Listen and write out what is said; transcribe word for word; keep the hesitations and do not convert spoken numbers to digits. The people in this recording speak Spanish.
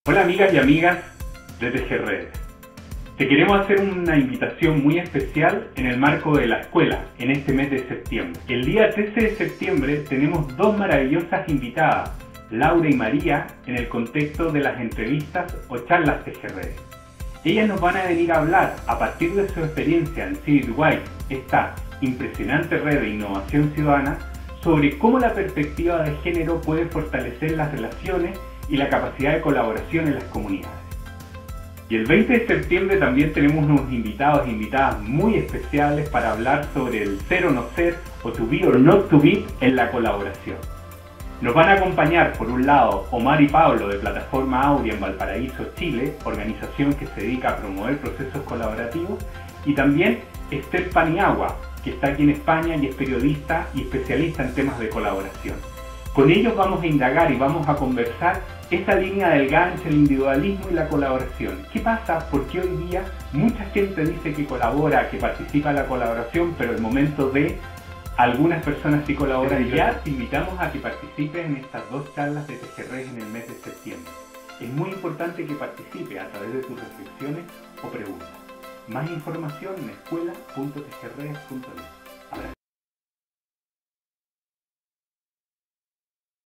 Hola amigas y amigas de Tejerredes. Te queremos hacer una invitación muy especial en el marco de la escuela, en este mes de septiembre. El día trece de septiembre tenemos dos maravillosas invitadas, Laura y María, en el contexto de las entrevistas o charlas Tejerredes. Ellas nos van a venir a hablar, a partir de su experiencia en Civitwise, esta impresionante red de innovación ciudadana, sobre cómo la perspectiva de género puede fortalecer las relaciones y la capacidad de colaboración en las comunidades. Y el veinte de septiembre también tenemos unos invitados e invitadas muy especiales para hablar sobre el ser o no ser, o to be or not to be, en la colaboración. Nos van a acompañar, por un lado, Omar y Pablo de Plataforma Aurea en Valparaíso, Chile, organización que se dedica a promover procesos colaborativos, y también Esther Paniagua, que está aquí en España y es periodista y especialista en temas de colaboración. Con ellos vamos a indagar y vamos a conversar esta línea delgada entre el individualismo y la colaboración. ¿Qué pasa? Porque hoy día mucha gente dice que colabora, que participa en la colaboración, pero el momento de algunas personas sí colaboran. Y ya te invitamos a que participes en estas dos charlas de Tejerredes en el mes de septiembre. Es muy importante que participes a través de tus reflexiones o preguntas. Más información en escuela punto tejerredes punto net.